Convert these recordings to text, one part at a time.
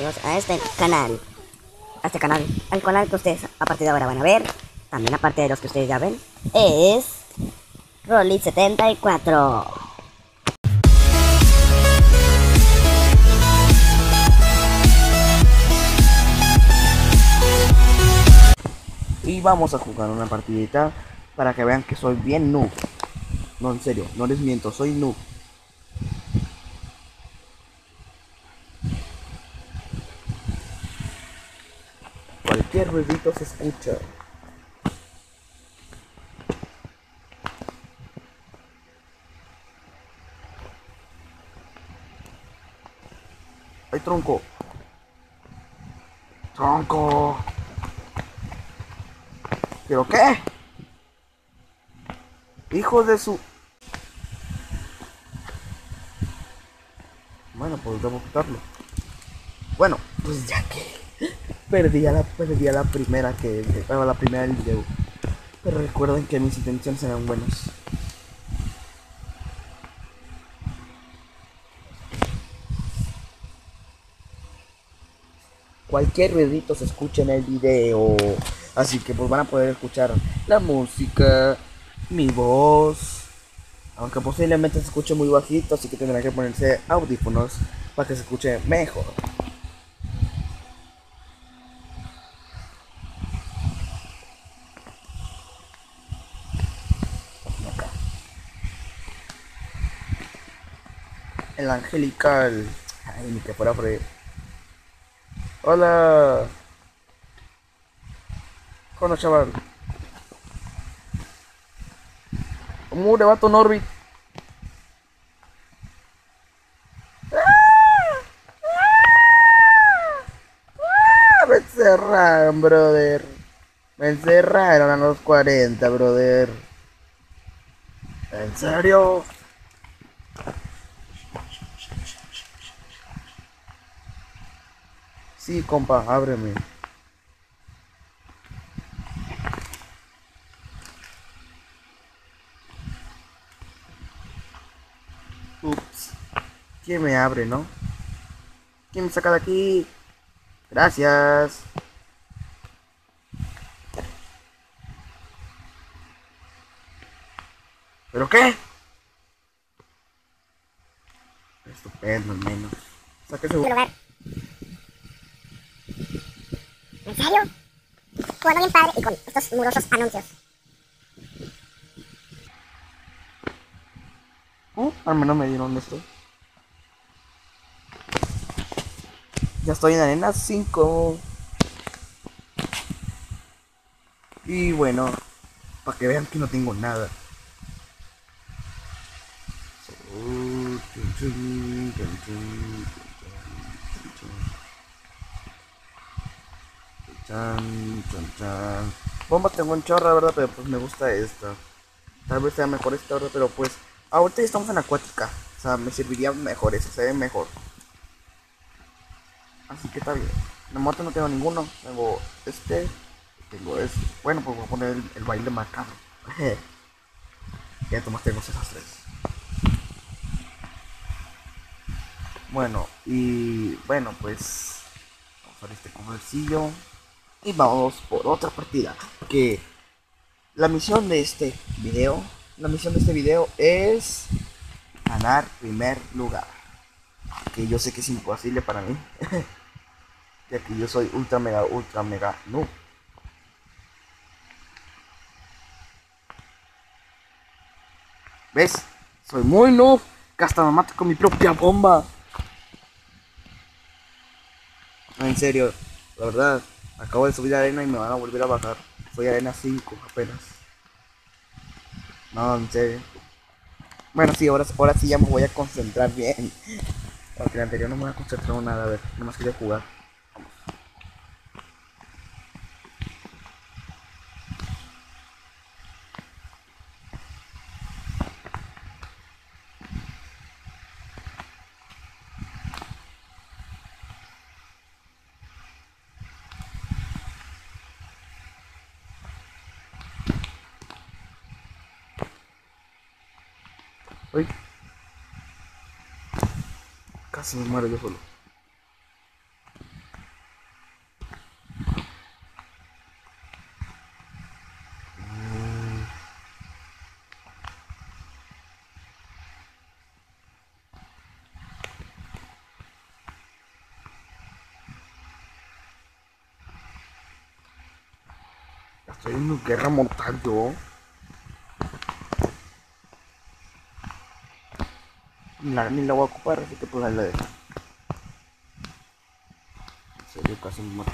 bienvenidos a este canal. El canal que ustedes a partir de ahora van a ver, también aparte de los que ustedes ya ven, es Rolit74. Y vamos a jugar una partidita para que vean que soy bien noob. No, en serio, no les miento, soy noob. Cualquier ruidito se escucha. ¡Ay, tronco! ¡Tronco! ¿Pero qué? ¡Hijo de su...! Bueno, pues debo quitarlo. Bueno, pues ya que perdí a la primera la primera del video. Pero recuerden que mis intenciones eran buenas. Cualquier ruidito se escucha en el video, así que pues van a poder escuchar la música, mi voz, aunque posiblemente se escuche muy bajito, así que tendrán que ponerse audífonos para que se escuche mejor. Acá. El angelical. Ay, ni que fuera Fred. Hola. Hola, chaval. ¿Cómo le va tu Norbit? Me encerraron, brother. Me encerraron a los 40, brother. ¿En serio? Sí, compa, ábreme. Ups. ¿Quién me abre, no? ¿Quién me saca de aquí? Gracias. ¿Pero qué? Estupendo, al menos. Sáquese un lugar. ¿En serio? Jugando bien padre y con estos murosos anuncios. Al menos me dieron esto. Ya estoy en arena 5. Y bueno, para que vean que no tengo nada. Bombas tengo un chorro, ¿verdad? Pero pues me gusta esta. Tal vez sea mejor esta, ¿verdad? Pero pues ahorita ya estamos en acuática. O sea, me serviría mejor esa, se ve mejor. Así que está bien. De moto no tengo ninguno. Tengo este. Tengo este. Bueno, pues voy a poner el baile macabro. Ya tomas tengo esas tres. Bueno, y bueno, pues vamos a ver este comercillo. Y vamos por otra partida. Que la misión de este video. La misión de este video es ganar primer lugar. Que yo sé que es imposible para mí. Ya que yo soy ultra mega noob. ¿Ves? Soy muy noob. Que hasta me mato con mi propia bomba. No, en serio. La verdad. Acabo de subir a arena y me van a volver a bajar. Soy arena 5 apenas. No, en serio. Bueno, sí, ahora sí ya me voy a concentrar bien. Porque el anterior no me voy a concentrar en nada. A ver, nomás quería jugar. Uy. Casi me muero yo solo. Soy una guerra mortal yo. Ni la voy a ocupar, así que pues ahí la dejo. En serio, casi me muero.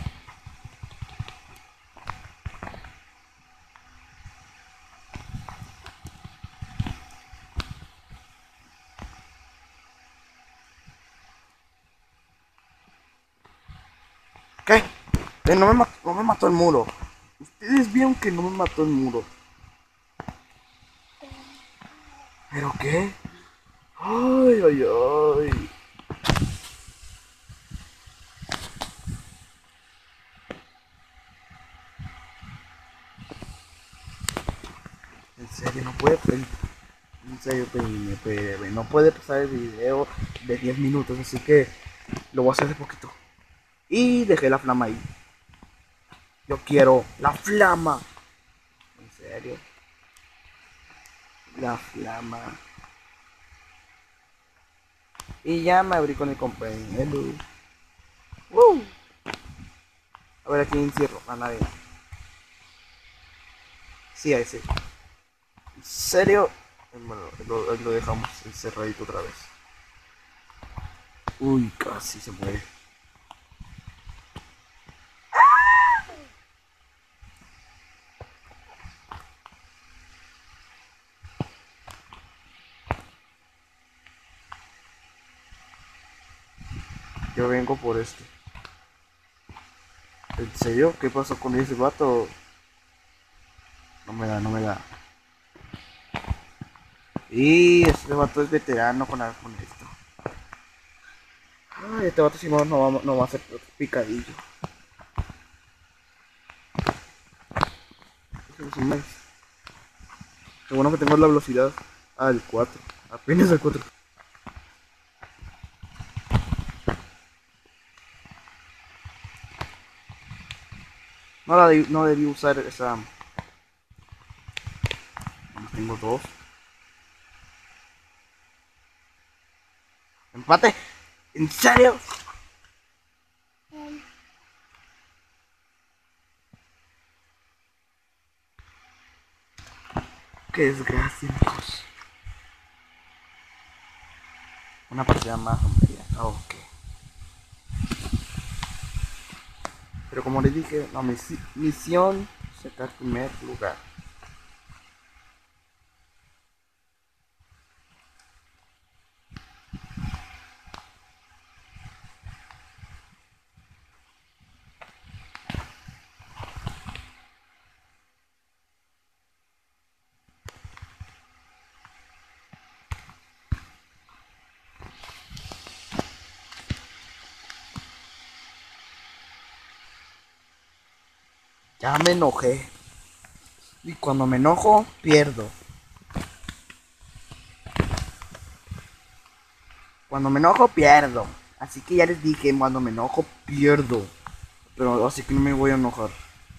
¿Qué? No me mató el muro. Ustedes vieron que no me mató el muro. ¿Pero qué? Ay, ay, ay. En serio, no puede. En serio, no puede pasar el video de 10 minutos, así que lo voy a hacer de poquito. Y dejé la flama ahí. Yo quiero la flama. En serio. La flama. Y ya me abrí con el compañero. ¡Woo! A ver, aquí encierro. A nadie. Sí, ahí sí. ¿En serio? Bueno, lo dejamos encerradito otra vez. Uy, casi se muere. Yo vengo por este. ¿En serio? ¿Qué pasó con ese vato? No me da, no me da. Y este vato es veterano con esto. Ay, este vato si no va a hacer picadillo. Lo bueno que tengo la velocidad al 4. Apenas al 4. No debí usar esa. Tengo dos. Empate. ¿En serio? Qué desgracia, amigos. Una partida más, hombre. Ya. Ok. Pero como les dije, la misión sacar primer lugar. Ya me enojé. Y cuando me enojo, pierdo. Cuando me enojo, pierdo. Así que ya les dije, cuando me enojo, pierdo. Pero así que no me voy a enojar.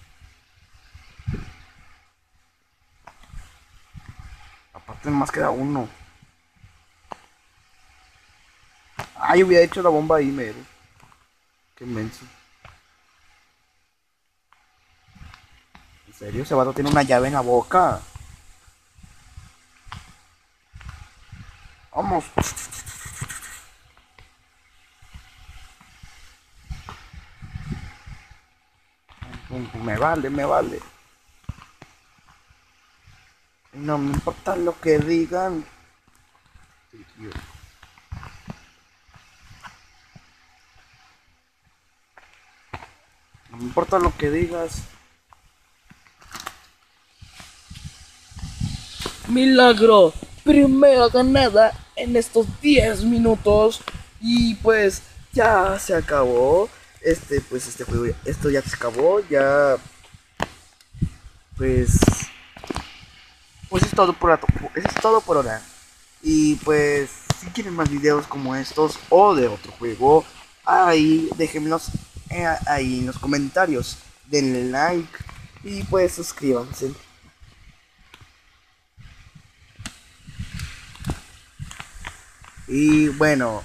Aparte, nomás queda uno. Ah, yo hubiera hecho la bomba ahí, mero. Qué menso. ¿En serio? Ese vato tiene una llave en la boca. Vamos. Me vale, me vale. No me importa lo que digan. No me importa lo que digas. Milagro. Primera ganada en estos 10 minutos. Y pues ya se acabó. Este juego. Esto ya se acabó. Ya. Pues. Pues es todo por eso es todo por ahora. Y pues, si quieren más videos como estos o de otro juego, ahí déjenmelos ahí en los comentarios. Denle like y pues suscríbanse. Y bueno,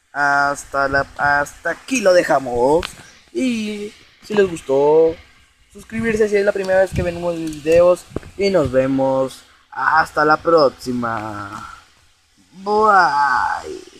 hasta aquí lo dejamos. Y si les gustó, suscribirse si es la primera vez que venimos videos y nos vemos hasta la próxima. Bye.